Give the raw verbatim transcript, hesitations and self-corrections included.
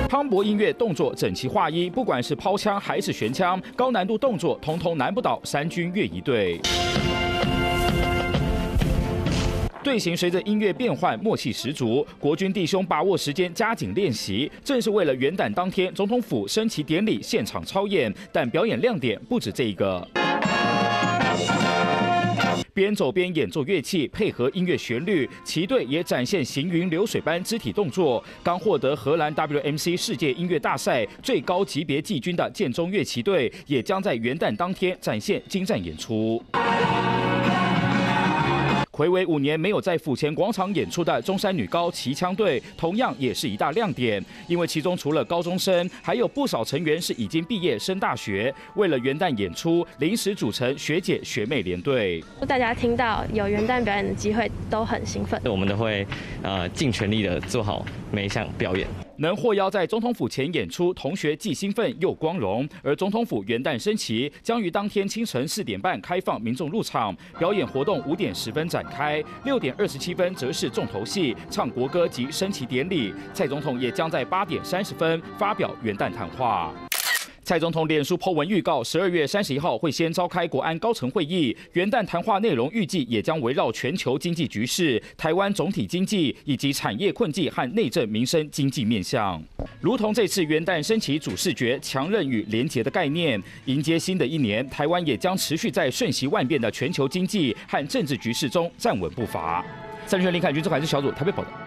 磅礴音乐动作整齐划一，不管是抛枪还是悬枪，高难度动作统统难不倒三军乐仪队。 队形随着音乐变换，默契十足。国军弟兄把握时间，加紧练习，正是为了元旦当天总统府升旗典礼现场操演。但表演亮点不止这一个。 边走边演奏乐器，配合音乐旋律，旗队也展现行云流水般肢体动作。刚获得荷兰 W M C 世界音乐大赛最高级别季军的建中乐旗队，也将在元旦当天展现精湛演出。 睽违五年没有在府前广场演出的中山女高旗枪队，同样也是一大亮点。因为其中除了高中生，还有不少成员是已经毕业升大学。为了元旦演出，临时组成学姐学妹联队。 大家听到有元旦表演的机会，都很兴奋。 我们都会呃尽全力的做好每一项表演。 能获邀在总统府前演出，同学既兴奋又光荣。而总统府元旦升旗将于当天清晨四点半开放民众入场，表演活动五点十分展开，六点二十七分则是重头戏，唱国歌及升旗典礼。蔡总统也将在八点三十分发表元旦谈话。 蔡总统脸书 po 文预告，十二月三十一号会先召开国安高层会议，元旦谈话内容预计也将围绕全球经济局势、台湾总体经济以及产业困境和内政民生经济面向。如同这次元旦升旗主视觉强韧与连结的概念，迎接新的一年，台湾也将持续在瞬息万变的全球经济和政治局势中站稳步伐。三立新闻林凯君、周凯志小组台北报道。